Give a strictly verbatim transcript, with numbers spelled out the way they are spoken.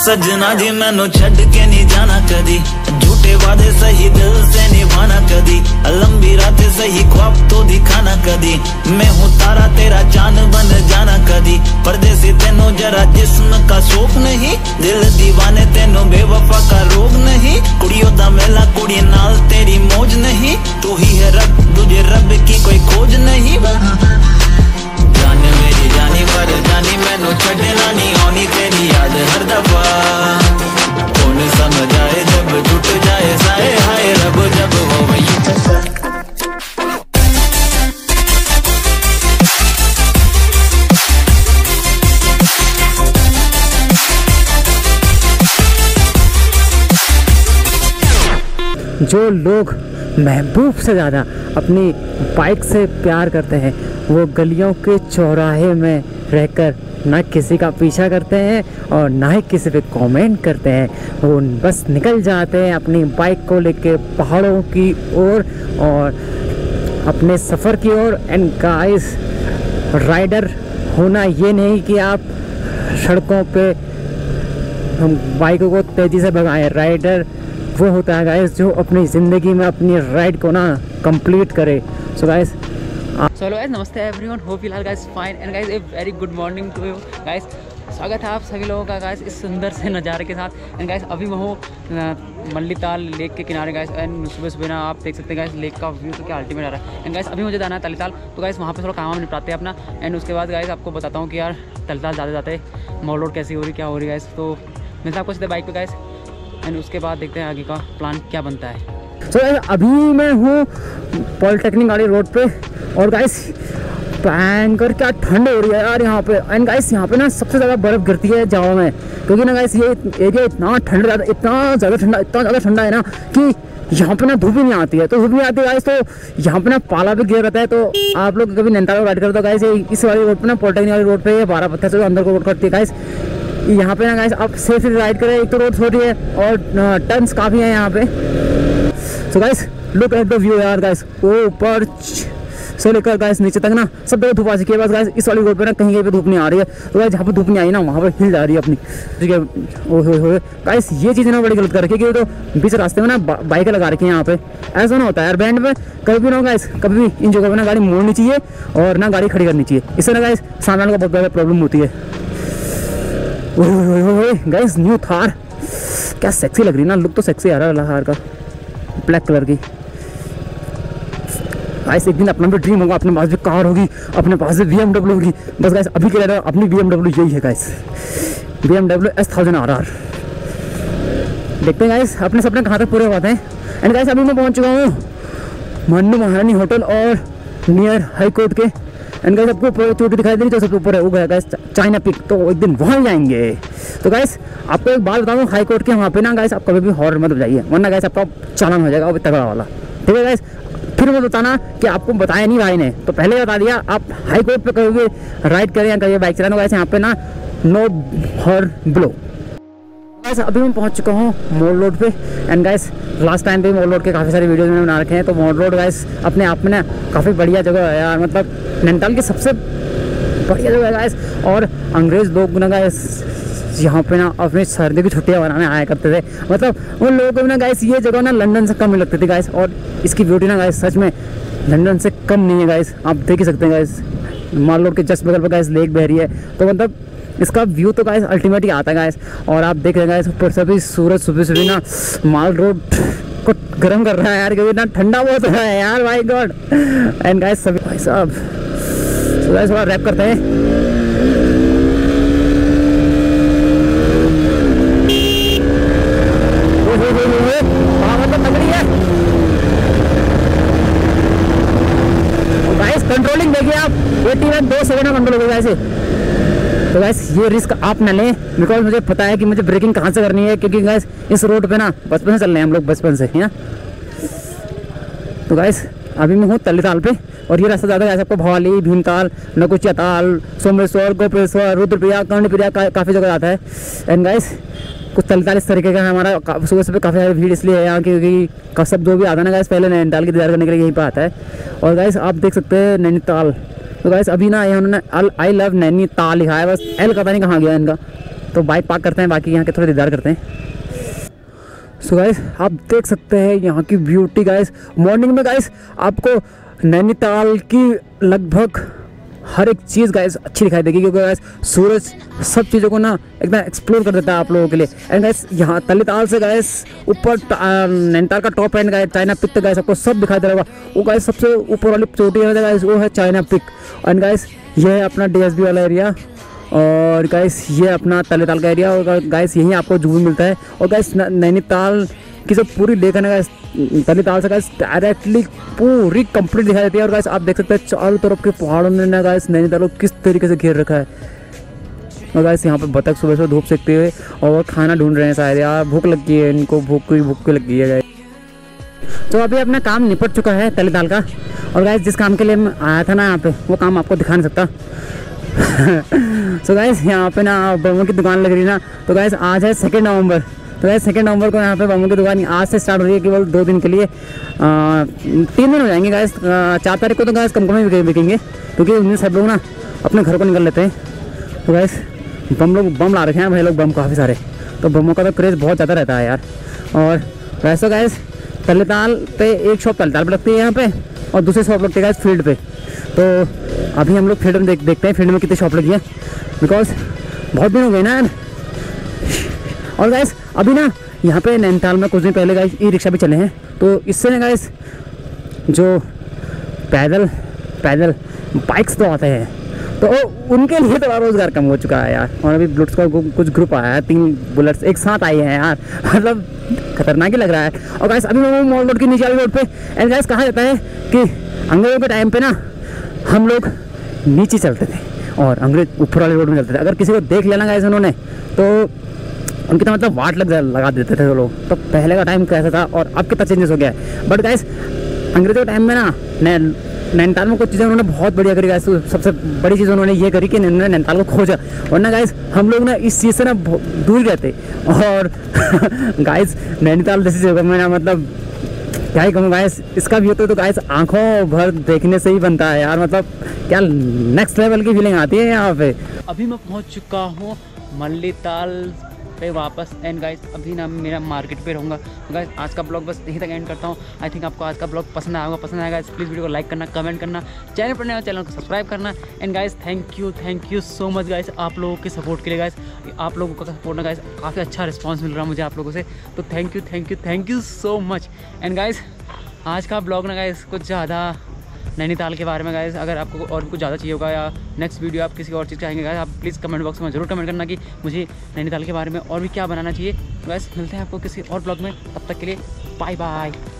सजना जी मैनू छड़ के नहीं जाना कदी, झूठे वादे सही दिल से निभाना कदी, लंबी रातें सही ख्वाब तो दिखाना कदी, मैं हूँ तारा तेरा चांद बन जाना कदी, परदेसी तेनों जरा जिस्म का शौक नहीं, दिल दीवाने तेनों बेवफा का रोग नहीं, कुड़ियों दा मेला कुड़ी नाल तेरी मौज नहीं, तू ही है रब तुझे रब की कोई खोज नहीं। जान मेरी जानी पर जानी मैनू छड़ना नहीं आनी तेरी याद हर दफा, कौन समझ आए जब टूट जाए साए हाय रब जब हो वही। जो लोग महबूब से ज़्यादा अपनी बाइक से प्यार करते हैं वो गलियों के चौराहे में रहकर ना किसी का पीछा करते हैं और ना ही किसी पे कमेंट करते हैं, वो बस निकल जाते हैं अपनी बाइक को लेके पहाड़ों की ओर और, और अपने सफ़र की ओर। एंड गाइस, राइडर होना ये नहीं कि आप सड़कों पे हम बाइकों को तेज़ी से भगाएं, राइडर वो होता है गाइस जो अपनी ज़िंदगी में अपनी राइड को ना कंप्लीट करे। सो गाइस सो गाइस, नमस्ते everyone, hope you are guys fine and guys a very good morning to you guys. स्वागत है आप सभी लोगों का गाइस इस सुंदर से नज़ारे के साथ। एंड गाइस अभी मैं हूँ मल्लीताल लेक के किनारे गाइस, एंड सुबह सुबह ना आप देख सकते हैं गाइस लेक का व्यू तो क्या अल्टीमेट आ रहा है। एंड गाइस अभी मुझे जाना है तलीताल, तो गाइस वहाँ पे थोड़ा काम निपटाते हैं अपना, एंड उसके बाद गाइस आपको बताता हूँ कि यार तलीताल ज़्यादा जाते मॉल रोड कैसी हो रही क्या हो रही गाइस। तो मिलता है आपको सीधे बाइक पे गाइस, एंड उसके बाद देखते हैं आगे का प्लान क्या बनता है। तो so, अभी मैं हूँ पॉलिटेक्निक वाली रोड पे और गाइस भयंकर क्या ठंड हो रही है यार यहाँ पे। एंड गाइस यहाँ पे ना सबसे ज़्यादा बर्फ़ गिरती है जावा में, क्योंकि ना गाइस ये एरिया इतना ठंड इतना ज़्यादा ठंडा इतना ज़्यादा ठंडा है ना कि यहाँ पे ना धूप ही नहीं आती है। तो धूप नहीं आती है गाइस, तो यहाँ पे ना पाला भी गिर रहता है। तो आप लोग कभी नैनीताल राइड करते हो गाइस, इस वाली रोड पे ना पॉलिटेक्निक वाली रोड पे ये बारह पत्थर से अंदर को रोड करती है गाइस। यहाँ पे ना गाइस आप सेफ राइड करें, एक तो रोड छोटी है और टर्न्स काफ़ी हैं यहाँ पे। So guys look at the view यार गाइस, ऊपर से लेकर गाइस नीचे तक ना सब जगह धूप आ चुकी है। बस गाइस इस वाली रोड पे ना कहीं कहीं पे धूप नहीं आ रही है, तो गाइस जहाँ पे धूप नहीं आई ना वहाँ पे हिल जा रही है अपनी, ठीक है। ओहो हो गाइस ये चीज़ ना बड़ी गलत कर रखी है कि तो बीच रास्ते में ना बाइक लगा रखी है यहाँ पे। ऐसा ना होता है यार, बैंड पे कभी भी ना गाइस, कभी भी इन जगहों पर ना गाड़ी मोड़नी चाहिए और ना गाड़ी खड़ी करनी चाहिए, इससे ना गाइस सामने वाले को बहुत ज़्यादा प्रॉब्लम होती है। गाइस न्यू थार क्या सेक्सी लग रही है ना, लुक तो सेक्सी आ रहा है थार का, ब्लैक कलर की। गाइस एक दिन अपना भी ड्रीम होगा, अपने पास भी कार होगी, अपने पास भी बी एम डब्ल्यू होगी। बस गाइस अभी के लिए अपनी बी एम डब्ल्यू यही है guys, B M W S thousand R R. देखते हैं गाइस अपने सपने कहाँ तक पूरे होते हैं। एंड गाइस अभी मैं पहुँच चुका हूँ मन्नू महारानी होटल और नियर हाई कोर्ट के। एंड गाइस आपको चोटी दिखाई दे रही, तो सबसे ऊपर है वो गया गाइस चाइना पिक, तो एक दिन वहाँ जाएंगे। तो गाइस आपको एक बात बताऊँ, हाई कोर्ट के वहाँ पे ना गाइस आप कभी भी हॉरर मत जाइए, वरना गाइस आपका चालान हो जाएगा वो तगड़ा वाला, ठीक है गाइस। फिर वो बताना कि आपको बताया नहीं भाई ने, तो पहले बता दिया। आप हाई कोर्ट पे कभी राइड करें या कभी बाइक चलाना गाइस यहाँ पे ना नो हॉर्न ब्लो। गाइस अभी मैं पहुंच चुका हूँ मॉल रोड पे। एंड गाइस लास्ट टाइम पे मॉल रोड के काफ़ी सारे वीडियोज मैंने बना रखे हैं, तो मॉल रोड गाइस अपने आप में ना काफ़ी बढ़िया जगह है यार, मतलब नैनीताल की सबसे बढ़िया जगह है गाइस। और अंग्रेज़ लोग ना गाइस यहाँ पे ना अपनी सर्दी की छुट्टियाँ बनाने आया करते थे, मतलब उन लोगों को ना गाइस ये जगह ना लंदन से कम ही लगती थी गाइस। और इसकी ब्यूटी ना गाइस सच में लंदन से कम नहीं है गाइस, आप देख ही सकते हैं गाइस। मॉल रोड के जस्ट बगल पर गाइस लेक बह रही है, तो मतलब इसका व्यू तो गाइस अल्टीमेट ही आता है गाइस। और आप देख रहे हैं गाइस ऊपर से भी सूरज सुबह सुबह ना मॉल रोड को गर्म कर रहा है यार, क्योंकि ना ठंडा बहुत हो रहा है यार, माय गॉड। एंड गाइस सभी भाई साहब तो गाइस थोड़ा रैप करते हैं। कंट्रोलिंग देखिए आप, एटी में दो सेकंड में कंट्रोल हो गया ऐसे। तो गाइस ये रिस्क आप ना लें, बिकॉज मुझे पता है कि मुझे ब्रेकिंग कहाँ से करनी है, क्योंकि गाइस इस रोड पे ना बचपन से चल रहे हैं हम लोग, बचपन से है ना। तो गाइस अभी मैं हूँ तलीताल पे, और ये रास्ता ज़्यादा गाइस आपको भवाली, भीमताल, नकुचिया ताल, सोमेश्वर, गोपेश्वर, रुद्रप्रिया, कर्णप्रिया का, काफ़ी जगह आता है। एंड गाइस कुछ तलीताल इस तरीके का हमारा सुबह सुबह काफ़ी सारी भीड़ इसलिए है यहाँ की, क्योंकि सब जो भी आता है ना गाइस पहले नैनीताल की दीदार करने के लिए यहीं पर आता है। और गाइस आप देख सकते हैं नैनीताल, तो गाइस अभी ना ये उन्होंने आई लव नैनीताल लिखा है, बस एल पता नहीं कहाँ गया इनका। तो बाइक पार्क करते हैं, बाकी यहाँ के थोड़े दीदार करते हैं। सो गाइस आप देख सकते हैं यहाँ की ब्यूटी गाइस। मॉर्निंग में गाइस आपको नैनीताल की लगभग हर एक चीज़ गाइस अच्छी दिखाई देगी, क्योंकि गाइस सूरज सब चीज़ों को ना एकदम एक्सप्लोर कर देता है आप लोगों के लिए। एंड गाइस यहाँ तलीताल से गाइस ऊपर नैनीताल का top and guys China Peak तक गाइस आपको सब दिखाई दे रहा होगा। वो गाइस सबसे ऊपर वाली चोटी है गाइस, वो है चाइना पिक। एंड गाइस ये है अपना डीएसबी वाला एरिया, और गाइस ये अपना तलीताल का एरिया, और गाइस यहीं आपको जू भी मिलता है। और गाइस नैनीताल की जो पूरी लेक है ना गाइस, तलीताल से गाइस डायरेक्टली पूरी कंप्लीट दिखाई देती है। और गाइस आप देख सकते हैं चारों तरफ के पहाड़ों ने ना गाइस नैनीताल को किस तरीके से घेर रखा है। और गाइस यहाँ पे बतख सुबह सुबह धूप सेकते हुए और खाना ढूंढ रहे हैं शायद, यार भूख लग गई है इनको, भूख की भूख लग गई है गाइस। तो अभी अपना काम निपट चुका है तलीताल का, और गाइस जिस काम के लिए मैं आया था ना यहाँ पे, वो काम आपको दिखा नहीं सकता। सो गाइस यहाँ पे ना बमों की दुकान लग रही है ना, तो गाइस आज है सेकेंड नवंबर। तो गाइस सेकेंड नवंबर को यहाँ पे बमों की दुकान आज से स्टार्ट हो रही है, केवल दो दिन के लिए, आ, तीन दिन हो जाएंगे गाइस। चार तारीख को तो गाइस कम कम ही बिकेंगे, क्योंकि उन दिन सब लोग ना अपने घर को निकल लेते हैं। तो गाइस बम लोग बम ला रखे हैं भाई लोग, बम काफ़ी सारे, तो बमों का तो क्रेज़ बहुत ज़्यादा रहता है यार। और वैसे गाइस तलीताल पे एक शॉप तलीताल पे लगती है यहाँ पे, और दूसरी शॉप लगती है गाइस फील्ड पे। तो अभी हम लोग फील्ड में देख देखते हैं फील्ड में कितनी शॉप लगी है, बिकॉज बहुत दिन हो गए ना यार। और गाइस अभी ना यहाँ पे नैनीताल में कुछ दिन पहले गाइस ई रिक्शा भी चले हैं, तो इससे ना गाइस जो पैदल पैदल बाइक्स तो आते हैं, तो उनके लिए थोड़ा रोज़गार कम हो चुका है यार। और अभी बुलेट्स का कुछ ग्रुप आया है, तीन बुलेट्स एक साथ आई हैं यार, मतलब खतरनाक ही लग रहा है। और गाइस अभी मैं मॉल रोड की नीचे वाली रोड पे, एंड गाइस कहा जाता है कि अंग्रेजों के टाइम पे ना हम लोग नीचे चलते थे और अंग्रेज ऊपर वाले रोड में चलते थे। अगर किसी को देख लेना गाइस उन्होंने, तो उनकी तो मतलब वाट लग लगा देते थे वो लोग। तो पहले का टाइम कैसा था और अब कितना चेंजेस हो गया है। बट गाइस अंग्रेजों के टाइम में ना नैनीताल में कुछ चीज़ें उन्होंने बहुत बढ़िया करी गाइस। सबसे बड़ी चीज़ उन्होंने ये करी कि उन्होंने नैनीताल को खोजा, वरना गाइस हम लोग ना इस चीज़ से ना दूर रहते। और गाइस नैनीताल जैसी जगह में ना मतलब क्या ही कहूँ गाइस, इसका व्यू तो, तो गाइस आंखों भर देखने से ही बनता है यार। मतलब क्या नेक्स्ट लेवल की फीलिंग आती है यहाँ पे। अभी मैं पहुँच चुका हूँ मल्लीताल पे वापस, एंड गाइस अभी ना मेरा मार्केट पे रहूँगा। तो गाइस आज का ब्लॉग बस यहीं तक एंड करता हूँ। आई थिंक आपको आज का ब्लॉग पसंद आएगा पसंद आएगा इस प्लीज़ वीडियो को लाइक करना, कमेंट करना, चैनल पर नया चैनल को सब्सक्राइब करना। And guys thank you thank you so much guys आप लोगों के सपोर्ट के लिए। गाइस आप लोगों का सपोर्ट ना गाइस काफ़ी अच्छा रिस्पॉन्स मिल रहा है मुझे आप लोगों से, तो thank you thank you thank you so much. And guys आज का ब्लॉग ना गाइस कुछ ज़्यादा नैनीताल के बारे में गाइस, अगर आपको और भी कुछ ज़्यादा चाहिए होगा या नेक्स्ट वीडियो आप किसी और चीज़ चाहेंगे गाइस, आप प्लीज़ कमेंट बॉक्स में जरूर कमेंट करना कि मुझे नैनीताल के बारे में और भी क्या बनाना चाहिए। गाइस मिलते हैं आपको किसी और ब्लॉग में, तब तक के लिए बाय बाय।